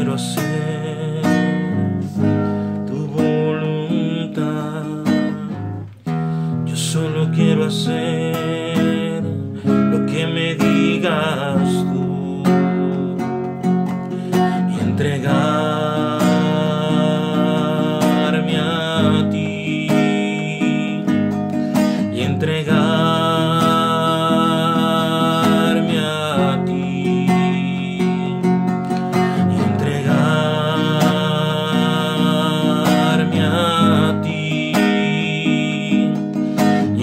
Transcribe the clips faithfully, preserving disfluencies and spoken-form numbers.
quiero hacer tu voluntad. Yo solo quiero hacer lo que me digas tú y entregarme a ti y entregarme a ti y entregarme a ti y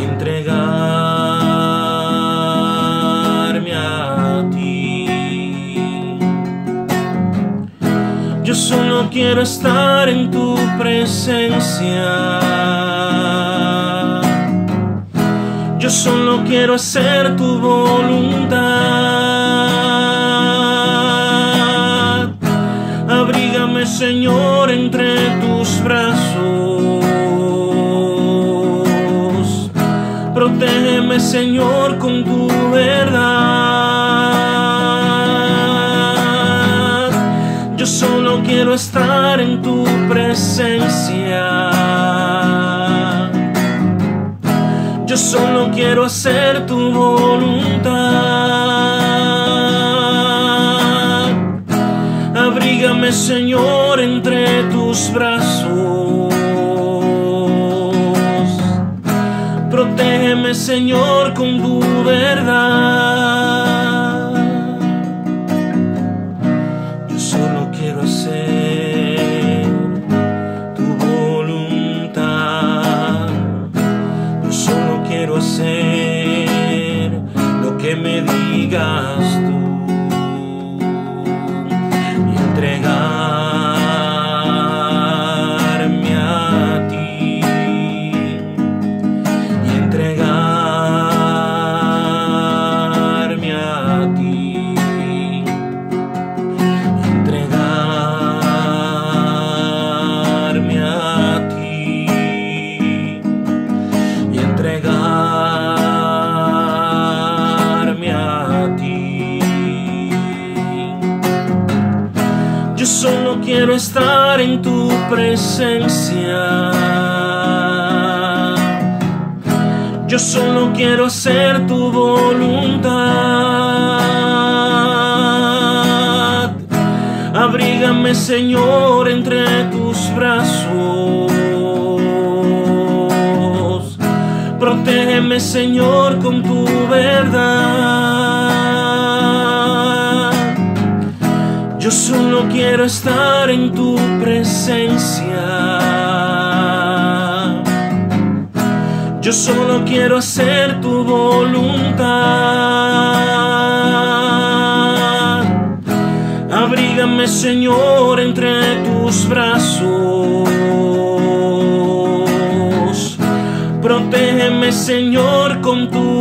entregarme a ti. Yo solo quiero estar en tu presencia. Yo solo quiero hacer tu voluntad. Abrígame, Señor, entre tus brazos. Protégeme, Señor, con tu verdad. Yo solo quiero estar en tu presencia. Yo solo quiero hacer tu voluntad. Abrígame, Señor, entre tus brazos. Protégeme, Señor, con tu verdad. Yo solo quiero hacer tu voluntad. Yo solo quiero hacer lo que me digas tú y entregarme a ti y entregarme a ti y entregarme a ti y entregarme a ti. Yo solo quiero estar en tu presencia. Yo solo quiero hacer tu voluntad. Abrígame, Señor, entre tus brazos. Protégeme, Señor, con tu verdad. Yo solo quiero estar en tu presencia. Yo solo quiero hacer tu voluntad. Abrígame, Señor, entre tus brazos. Protégeme, Señor, con tu